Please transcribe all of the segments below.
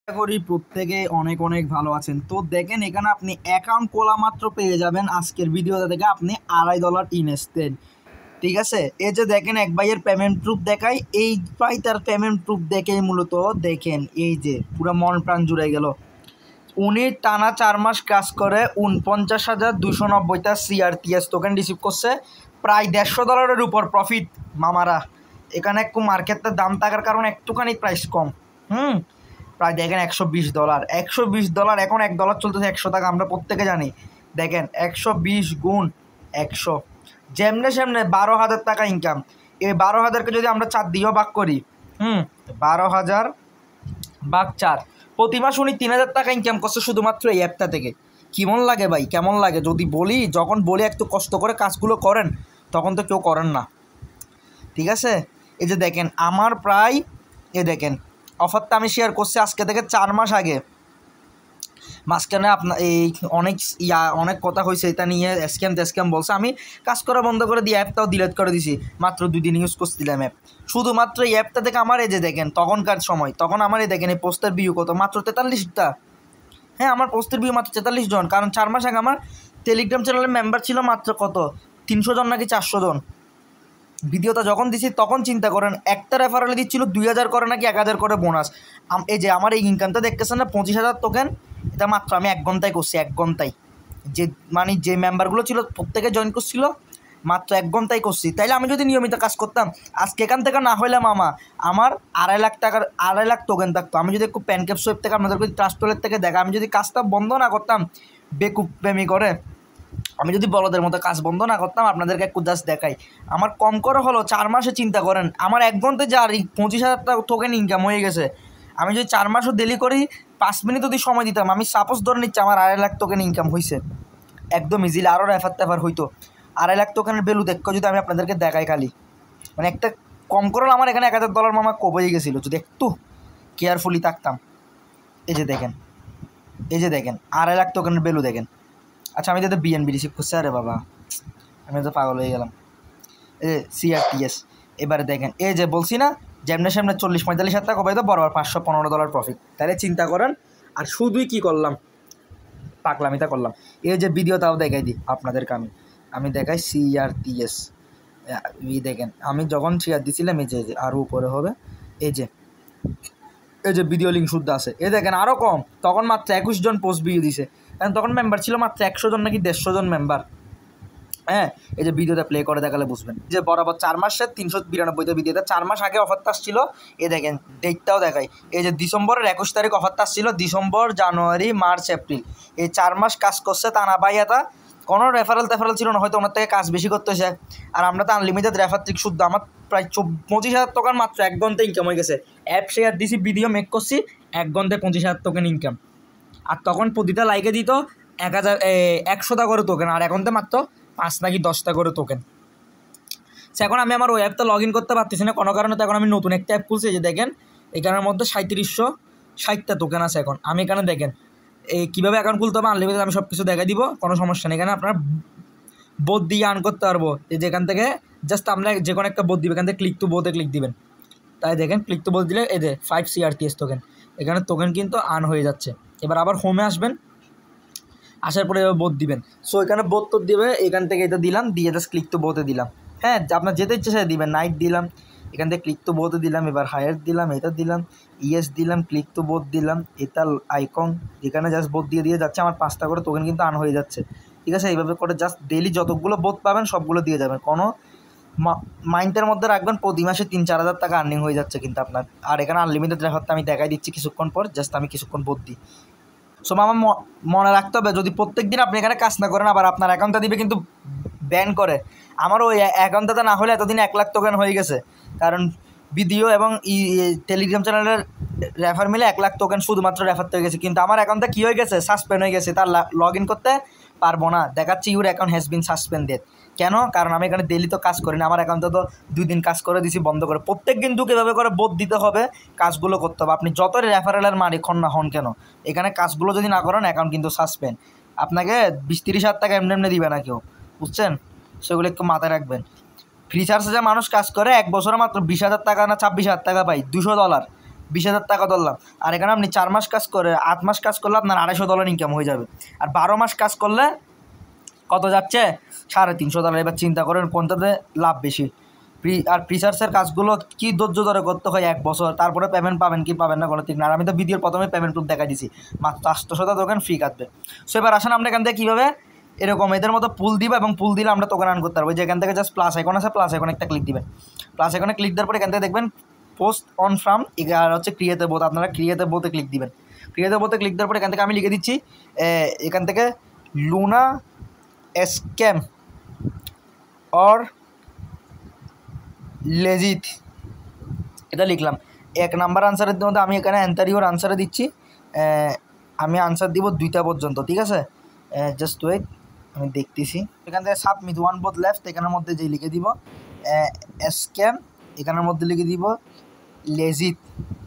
আশা করি প্রত্যেকে অনেক অনেক ভালো আছেন। তো দেখেন এখানে আপনি অ্যাকাউন্ট খোলা মাত্র পেয়ে যাবেন আজকের ভিডিওটা থেকে আপনি $2.5 ইনস্ট্যান্ট। ঠিক আছে, এই যে দেখেন এক ভাইয়ের পেমেন্ট প্রুফ দেখায়, এই ভাই তার পেমেন্ট প্রুফ দেখে মূলত দেখেন এই যে পুরো মন প্রাণ জুড়ে গেল। উনি টানা 4 মাস কাজ করে 49,290টা CRTS টোকেন রিসিভ করছে, প্রায় $150 উপর প্রফিট মামারা। এখানে একটু মার্কেটের দাম থাকার কারণে একটুখানি প্রাইস কম। প্রায় দেখেন $120, $120 এখন $1 চলতেছে 100 টাকা, আমরা প্রত্যেকে জানি। দেখেন 120 গুণ 100, যেমনে সেমনে 12,000 টাকা ইনকাম। এই 12,000কে যদি আমরা 4 দিয়েও ভাগ করি, 12,000 ভাগ 4, প্রতি মাস উনি 3,000 টাকা ইনকাম করছে শুধুমাত্র এই অ্যাপটা থেকে। কেমন লাগে ভাই, কেমন লাগে যদি বলি? যখন বলি একটু কষ্ট করে কাজগুলো করেন তখন তো কেউ করেন না। ঠিক আছে, এই যে দেখেন আমার প্রায় দেখেন অফারটা আমি শেয়ার করছি আজকে থেকে 4 মাস আগে। মাঝখানে আপনার এই অনেক কথা হয়েছে এটা নিয়ে, স্ক্যাম বলছে। আমি কাজ করা বন্ধ করে দিয়ে অ্যাপটাও ডিলিট করে দিছি, মাত্র 2 দিন ইউজ করছিলাম অ্যাপ। শুধুমাত্র এই অ্যাপটা থেকে আমার এই যে দেখেন তখনকার সময়, তখন আমার এই দেখেন এই পোস্টের ভিউ কত, মাত্র 43টা। হ্যাঁ, আমার পোস্টের ভিউ মাত্র 43 জন, কারণ 4 মাস আগে আমার টেলিগ্রাম চ্যানেলের মেম্বার ছিল মাত্র কত 300 জন নাকি 400 জন। ভিডিওটা যখন দিছি তখন চিন্তা করেন একটা রেফারেলে দিচ্ছিল 2,000 করে নাকি 1,000 করে বোনাস। এই যে আমার এই ইনকামটা দেখতেছেন না 25,000 টোকেন, এটা মাত্র আমি 1 ঘন্টায় করছি। 1 ঘন্টায় যে মেম্বারগুলো ছিল প্রত্যেকে জয়েন করছিল, মাত্র 1 ঘন্টায় করছি। তাইলে আমি যদি নিয়মিত কাজ করতাম আজকে এখান থেকে না হইলে মামা আমার 2.5 লাখ টোকেন থাকতো। আমি যদি একটু প্যানকেপ সোয়েব থেকে আপনাদেরকে ট্রাস্ট ওয়ালেট থেকে দেখা, আমি যদি কাজটা বন্ধ না করতাম বেকুব প্রেমী করে, আমি যদি বলদের মতো কাজ বন্ধ না করতাম, আপনাদেরকে একটু জাস্ট দেখাই, আমার কম করে হলো 4 মাসে চিন্তা করেন আমার 1 ঘন্টায় যা 25,000 টাকা টোকেন ইনকাম হয়ে গেছে। আমি যদি 4 মাসও ডেলি করি 5 মিনিট যদি সময় দিতাম, আমি সাপোজ ধরে নিচ্ছি আমার 2.5 লাখ টোকেন ইনকাম হয়েছে একদম ইজিলি। আরও রেফার হইতো। 2.5 লাখ টোকেনের ভ্যালু দেখো যদি আমি আপনাদেরকে দেখাই, খালি মানে একটা কম করে আমার এখানে $1,000 মামা কবেই গেছিলো যদি একটু কেয়ারফুলি থাকতাম। এই যে দেখেন 2.5 লাখ টোকেনের ভ্যালু দেখেন। আচ্ছা, আমি তো BNB রিসিভ করছি, আরে বাবা আমি তো পাগল হয়ে গেলাম। এই CRTS এবারে দেখেন, এই যে বলছি না যেমনে সামনে 40-45,000 টাকা পাই তো বরাবর $515 প্রফিট। তাহলে চিন্তা করেন, আর শুধুই কী করলাম, পাগলামিটা করলাম। এই যে ভিডিওটাও দেখাই দিই আপনাদেরকে, আমি দেখাই CRTS। দেখেন আমি যখন শেয়ার দিছিলাম এই যে আরও উপরে হবে, এই যে ভিডিও লিঙ্ক শুদ্ধ আছে। এই দেখেন আরও কম, তখন মাত্র 21 জন পোস্ট ভিউ দিছে, কারণ তখন মেম্বার ছিল মাত্র 100 জন নাকি 150 জন মেম্বার। হ্যাঁ, এই যে ভিডিওটা প্লে করে দেখালে বুঝবেন যে বরাবর 4 মাসের 392টা ভিডিওতে 4 মাস আগে অফারটা আসছিল। এই দেখেন ডেটটাও দেখাই, এই যে ডিসেম্বরের 21 তারিখ অফারটা আসছিল, ডিসেম্বর, জানুয়ারি, মার্চ, এপ্রিল, এই 4 মাস কাজ করছে তা না ভাই। এটা কোনো রেফারেল ছিল না, হয়তো ওনার থেকে কাজ বেশি করতে হয়েছে। আর আমরা তো আনলিমিটেড রেফার ট্রিক শুদ্ধ, আমার প্রায় 25,000 টাকার মাত্র 1 ঘন্টা ইনকাম হয়ে গেছে। অ্যাপ শেয়ার দিছি, ভিডিও মেক করছি, 1 ঘন্টায় 25,000 টোকেন ইনকাম। আর তখন প্রতিটা লাইকে দিত 1,100 করে টোকেন, আর এখন তো মাত্র 5 নাকি 10টা করে টোকেন। এখন আমি আমার ওই অ্যাপটা লগ ইন করতে পারতেছি না কোনো কারণে, তো এখন আমি নতুন একটা অ্যাপ খুলছি। যে দেখেন এখানের মধ্যে 3760টা টোকেন আছে। এখন আমি এখানে দেখেন এই কীভাবে অ্যাকাউন্ট খুলতে হবে আনলিমিটেড, আমি সব কিছু দেখাই দিব, কোনো সমস্যা নেই। এখানে আপনার বোধ দিয়ে আর্ন করতে পারবো। এই যেখান থেকে জাস্ট আপনার যে কোনো একটা বোধ দিবে, এখান থেকে ক্লিক টু বোধে ক্লিক দিবেন। তাই দেখেন ক্লিক টু বোধ দিলে এই যে 5 CRTS টোকেন, এখানে টোকেন কিন্তু আর্ন হয়ে যাচ্ছে। এবার আবার হোমে আসবেন, আসার পরে এবার বোধ দিবেন। সো এখানে বোধ তো দিবে, এখান থেকে এটা দিলাম, দিয়ে জাস্ট ক্লিক টু বোধে দিলাম। হ্যাঁ, আপনার যেতে ইচ্ছে সেটা দিবেন, নাইট দিলাম, এখান থেকে ক্লিক টু বোধে দিলাম, এবার হায়ার দিলাম, এটা দিলাম, ইয়েস দিলাম, ক্লিক টু বোধ দিলাম, এটা আইকন, এখানে জাস্ট বোধ দিয়ে যাচ্ছে। আমার 5টা করে টোকেন কিন্তু আর্ন হয়ে যাচ্ছে। ঠিক আছে, এইভাবে করে জাস্ট ডেইলি যতগুলো বোধ পাবেন সবগুলো দিয়ে যাবেন। কোনো মাইন্ডের মধ্যে রাখবেন প্রতি মাসে 3-4 হাজার টাকা আর্নিং হয়ে যাচ্ছে কিন্তু আপনার। আর এখানে আনলিমিটেড রেফারটা আমি দেখাই দিচ্ছি কিছুক্ষণ পর, জাস্ট আমি কিছুক্ষণ বোধ দিই। সো মামা মনে রাখতে হবে, যদি প্রত্যেক দিন আপনি এখানে কাজ না করেন আবার আপনার অ্যাকাউন্টটা দিবে কিন্তু ব্যান করে। আমার ওই অ্যাকাউন্টটা না হলে এতদিন 1 লাখ টোকেন হয়ে গেছে, কারণ ভিডিও এবং টেলিগ্রাম চ্যানেলের রেফার মিলে 1 লাখ টোকেন শুধুমাত্র রেফার হয়ে গেছে। কিন্তু আমার অ্যাকাউন্টটা কী হয়ে গেছে, সাসপেন্ড হয়ে গেছে, তার লগ ইন করতে পারবো না। দেখাচ্ছি your account has been suspended. কেন? কারণ আমি এখানে ডেলি তো কাজ করি না, আমার অ্যাকাউন্টে তো 2 দিন কাজ করে দিছি বন্ধ করে। প্রত্যেক কিন্তু কীভাবে করে বোধ দিতে হবে, কাজগুলো করতে হবে। আপনি যত রেফারেলের মালিক হন না হন কেন, এখানে কাজগুলো যদি না করেন অ্যাকাউন্ট কিন্তু সাসপেন্ড। আপনাকে 20-30 হাজার টাকা এমনি এমনি দিবে না কেউ, বুঝছেন? সেগুলো একটু মাথায় রাখবেন। ফ্রি চার্জে যে মানুষ কাজ করে 1 বছরে মাত্র 20,000 টাকা না 26,000 টাকা পায়, $200। 20,000 টাকা ধরলাম। আর এখানে আপনি 4 মাস কাজ করে 8 মাস কাজ করলে আপনার $250 ইনকাম হয়ে যাবে। আর 12 মাস কাজ করলে কত যাচ্ছে? $350। এবার চিন্তা করেন কোনটাতে লাভ বেশি। আর ফ্রিচার্সের কাজগুলো কি ধৈর্য ধরে করতে হয় 1 বছর, তারপরে পেমেন্ট পাবেন কি পাবেন না কোনো ঠিক না। আর আমি তো ভিডিওর প্রথমে পেমেন্ট প্রুফ দেখাই দিছি, মাত্র 800 টোকেন ফ্রি কাটবে। সো এবার আসেন আমরা এখান থেকে কীভাবে এরকম এদের মতো পুল দিব, এবং পুল দিলে আমরা টোকেন আর্ন করতে পারবো। যে এখান থেকে জাস্ট প্লাস আইকন আছে, প্লাস আইকনে একটা ক্লিক দিবেন। প্লাস আইকনে ক্লিক দেওয়ার পরে এখান থেকে দেখবেন পোস্ট অন ফ্রম, আর হচ্ছে ক্রিয়েট বোথ। আপনারা ক্রিয়েট বোথে ক্লিক দিবেন। ক্রিয়েট বোথে ক্লিক দেওয়ার পরে এখান থেকে আমি লিখে দিচ্ছি এখান থেকে লুনা স্ক্যাম অর লেজিট, এটা লিখলাম। 1 নাম্বার আনসারের মধ্যে আমি এখানে অ্যান্টারিওর আনসারে দিচ্ছি। আমি আনসার দিব 2টা পর্যন্ত, ঠিক আছে? জাস্ট ওয়েট, আমি দেখতেছি। এখান থেকে সাবমিট ওয়ান বোথ লেফট, এখানের মধ্যে যে লিখে দিব স্ক্যাম, এখানের মধ্যে লিখে দিব লেজিট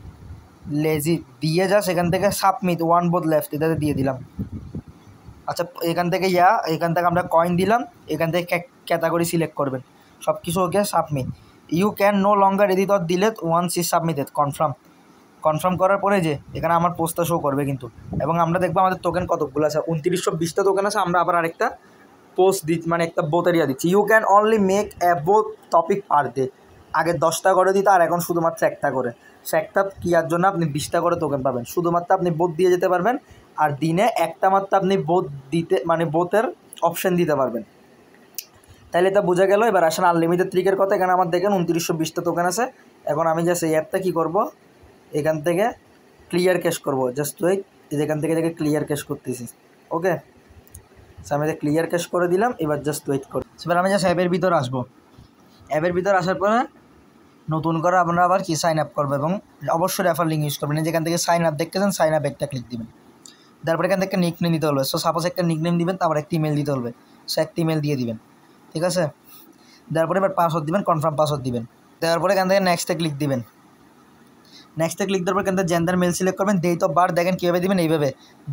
দিয়ে জাস্ট এখান থেকে সাবমিট ওয়ান বোথ লেফট এটাতে দিয়ে দিলাম। আচ্ছা, এখান থেকে এখান থেকে আমরা কয়েন দিলাম, এখান থেকে ক্যাটাগরি সিলেক্ট করবেন, সব কিছু okay. Submit, you can no longer edit or delete once is submitted. Confirm করার পরে যে এখানে আমার পোস্টটা শো করবে কিন্তু, এবং আমরা দেখবো আমাদের টোকেন কতগুলো আছে, 2920টা টোকেন আছে। আমরা আবার আরেকটা পোস্ট মানে একটা বোথ এরিয়া দিচ্ছি। You can only make a both topic per day. আগে 10টা করে দিতে, আর এখন শুধুমাত্র একটা করে। সে একটা কিয়ার জন্য আপনি 20টা করে টোকেন পাবেন। শুধুমাত্র আপনি বোথ দিয়ে যেতে পারবেন, আর দিনে একটা মাত্র আপনি বোথ দিতে মানে বোথের অপশান দিতে পারবেন। তাহলে এটা বোঝা গেল। এবার আসেন আনলিমিটেড ট্রিকের কথা। এখানে আমার দেখেন 2920টা টোকেন আছে। এখন আমি জাস্ট এই অ্যাপটা কী করবো, এখান থেকে ক্লিয়ার ক্যাশ করবো। জাস্ট ওয়েট, এখান থেকে ক্লিয়ার ক্যাশ করতেছি। ওকে, আমি ক্লিয়ার ক্যাশ করে দিলাম। এবার জাস্ট ওয়েট করি। এবার আমি জাস্ট অ্যাপের ভিতর আসবো। অ্যাপের ভিতর আসার পরে নতুন করে আপনারা আবার কি সাইন আপ করবো, এবং অবশ্যই রেফার লিঙ্ক ইউজ করবেন। যেখান থেকে সাইন আপ দেখতেছেন, সাইন আপ একটা ক্লিক দিবেন। তারপরে এখান থেকে নিক নেম দিতে হবে। সো সাপোজ একটা নিক নেম দিবেন, তারপর একটা ইমেল দিতে হবে। সো একটা ইমেল দিয়ে দিবেন, ঠিক আছে? তারপরে এবার পাসওয়ার্ড দিবেন, কনফার্ম পাসওয়ার্ড দিবেন। দেওয়ার পরে এখান থেকে নেক্সটে ক্লিক দিবেন। নেক্সটে ক্লিক দেওয়ার পর এখান থেকে জেন্ডার মেল সিলেক্ট করবেন। ডেট অফ বার্থ দেখেন কীভাবে দিবেন, এইভাবে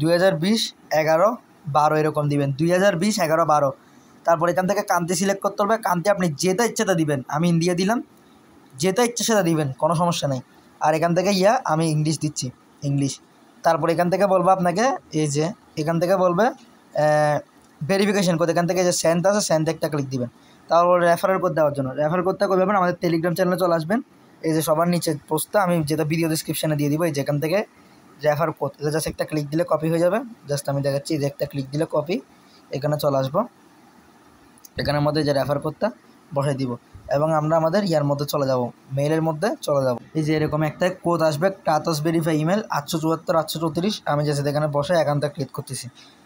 2020-11-12 এরকম দিবেন, 2020-11-12। তারপর এখান থেকে কান্ট্রি সিলেক্ট করতে হবে। কান্ট্রি আপনি যেটা ইচ্ছেটা দিবেন। আমি ইন্ডিয়া দিলাম, যেটা ইচ্ছে সেটা দিবেন, কোনো সমস্যা নেই। আর এখান থেকে আমি ইংলিশ দিচ্ছি, ইংলিশ। তারপর এখান থেকে বলবো আপনাকে এই যে এখান থেকে বলবে ভেরিফিকেশন কোড। এখান থেকে যে সেন্ড আছে, সেন্ড একটা ক্লিক দিবেন। তারপর রেফারেল কোড দেওয়ার জন্য রেফার কোডটা করে দেবেন। আমাদের টেলিগ্রাম চ্যানেলে চলে আসবেন। এই যে সবার নিচে পোস্টটা আমি যেটা ভিডিও ডিসক্রিপশানে দিয়ে দিব, এই যেখান থেকে রেফার কোড, এটা জাস্ট একটা ক্লিক দিলে কপি হয়ে যাবে। জাস্ট আমি দেখাচ্ছি, এই যে একটা ক্লিক দিলে কপি, এখানে চলে আসবো। এখানের মধ্যে যে রেফার কোডটা বসাই দিব, এবং আমরা আমাদের ইয়ার মধ্যে চলে যাব, মেইলের মধ্যে চলে যাব। এই যে এরকম একটা কোড আসবে, টাটস ভেরিফাই ইমেল 874-834। আমি জাস্ট এখানে বসে অ্যাকাউন্টটা ক্রিয়েট করতেছি,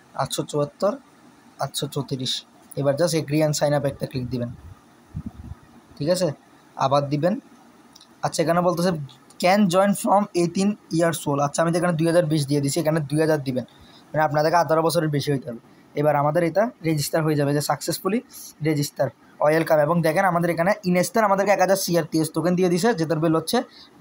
874-834। এবার just agree and sign up একটা ক্লিক দিবেন, ঠিক আছে? আবার দিবেন। আচ্ছা, এখানে বলতেছে can join from 18 years old. আচ্ছা, আমি তো এখানে 2020 দিয়ে দিচ্ছি, এখানে 2000 দিবেন, মানে আপনাদেরকে 18 বছরের বেশি হইতে হবে। এবার আমাদের এটা রেজিস্টার হয়ে যাবে, যে সাকসেসফুলি রেজিস্টার, ওয়েলকাম। এবং দেখেন আমাদের এখানে ইনস্টার আমাদেরকে 1000 CRTS টোকেন দিয়ে দিছে, যেটার বিল হচ্ছে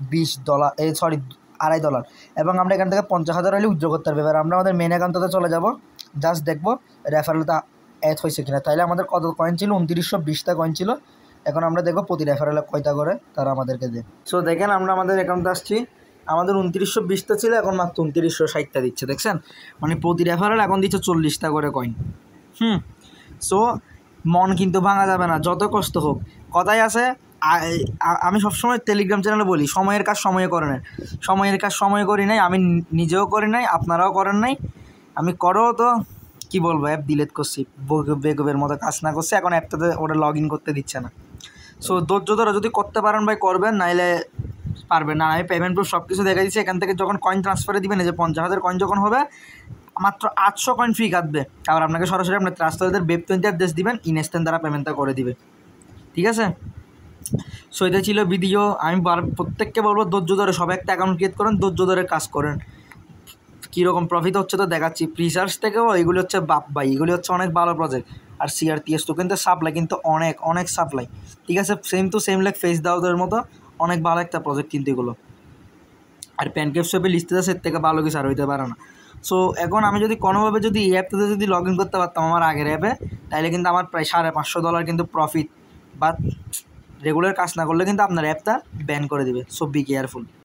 $2.5। এবং আমরা এখান থেকে 50,000 হলে উইথড্র করতে পারবো। এবার আমরা আমাদের মেন অ্যাকাউন্টটাতে চলে যাব, জাস্ট দেখবো রেফারেলটা অ্যাড হয়েছে কিনা। তাইলে আমাদের কত কয়েন ছিল? 2920টা কয়েন ছিল। এখন আমরা দেখবো প্রতি রেফারেলে কয়টা করে তারা আমাদেরকে দেয়। সো দেখেন আমরা আমাদের অ্যাকাউন্টে আসছি, আমাদের 2920টা ছিল, এখন মাত্র 2960টা দিচ্ছে। দেখছেন, মানে প্রতি রেফারেল এখন দিচ্ছে 40টা করে কয়েন। সো মন কিন্তু ভাঙা যাবে না, যত কষ্ট হোক। কথায় আছে, আমি সবসময় টেলিগ্রাম চ্যানেলে বলি, সময়ের কাজ সময়ে করে নেন। সময়ের কাজ সময়ে করি নাই, আমি নিজেও করি নাই, আপনারাও করেন নাই। আমি করো তো কি বলবো, অ্যাপ ডিলিট করছি, বেগবের মতো কাজ না করছে। এখন অ্যাপটাতে ওটা লগ ইন করতে দিচ্ছে না। সো ধৈর্য ধরে যদি করতে পারেন ভাই করবেন, নাইলে পারবেন না। আমি পেমেন্ট প্রুফ সব কিছু দেখা দিচ্ছি। এখান থেকে যখন কয়েন ট্রান্সফারে দিবেন, এই যে 50,000 কয়েন যখন হবে, মাত্র 800 কয়েন ফ্রি কাটবে। আবার আপনাকে সরাসরি আপনার ট্রাস্টারদের Web20 অ্যাড্রেস দিবেন, ইনস্ট্যান্ট দ্বারা পেমেন্টটা করে দিবে, ঠিক আছে? সো এটা ছিল ভিডিও। আমি প্রত্যেককে বলবো ধৈর্য ধরে সব একটা অ্যাকাউন্ট ক্রিয়েট করেন, ধৈর্য ধরে কাজ করেন। কীরকম প্রফিট হচ্ছে তো দেখাচ্ছি। প্রিসার্চ থেকেও এগুলি হচ্ছে বাপ ভাই, এগুলি হচ্ছে অনেক ভালো প্রজেক্ট। আর CRTS তো কিন্তু সাপ্লাই কিন্তু অনেক সাপ্লাই, ঠিক আছে? Same to same like face দাউদের মতো অনেক ভালো একটা প্রজেক্ট কিন্তু এগুলো। আর প্যানকেকশপে লিস্টে আছে, এর থেকে ভালো কিছু আর হইতে পারে না। সো এখন আমি যদি কোনোভাবে যদি এই অ্যাপটাতে যদি লগ ইন করতে পারতাম আমার আগের অ্যাপে, তাহলে কিন্তু আমার প্রায় $550 কিন্তু প্রফিট। বাট রেগুলার কাজ না করলে কিন্তু আপনার অ্যাপটা ব্যান করে দিবে। So be careful.